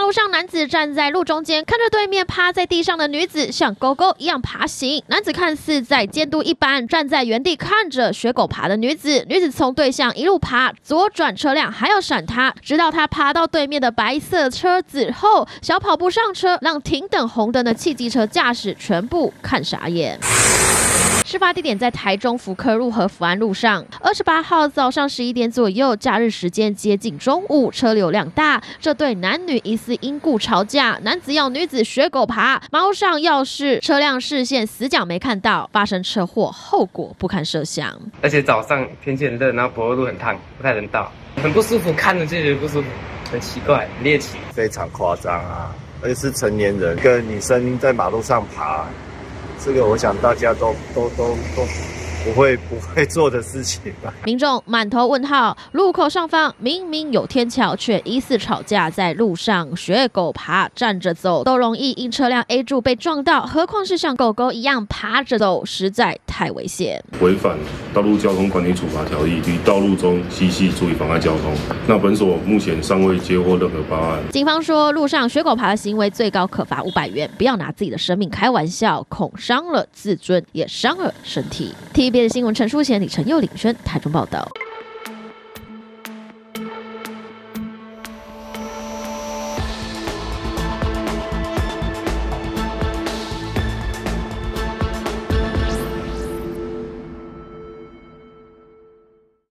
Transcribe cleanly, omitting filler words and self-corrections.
路上男子站在路中间，看着对面趴在地上的女子像狗狗一样爬行。男子看似在监督一般，站在原地看着学狗爬的女子。女子从对向一路爬，左转车辆还要闪她，直到她爬到对面的白色车子后，小跑步上车，让停等红灯的汽机车驾驶全部看傻眼。事发地点在台中福科路和福安路上。28号早上11点左右，假日时间接近中午，车流量大。这对男女疑似因故吵架，男子要女子学狗爬，猫上钥匙，车辆视线死角没看到，发生车祸，后果不堪设想。 而且早上天气很热，然后柏油路很烫，不太能到，很不舒服，看着就觉得不舒服，很奇怪，很猎奇， 非常夸张啊！而且是成年人，一个女生在马路上爬。这个我想大家都不会做的事情吧。 民众满头问号，路口上方明明有天桥，却疑似吵架，在路上学狗爬，站着走都容易因车辆 A 柱被撞到，何况是像狗狗一样爬着走，实在太危险。 违反道路交通管理处罚条例与道路中嬉戏足以妨碍交通。那本所目前尚未接获任何报案。 警方说，路上学狗爬的行为最高可罚500元，不要拿自己的生命开玩笑，恐伤了自尊，也伤了身体。TVB 的新闻陈淑贤、李晨佑领宣台中报道。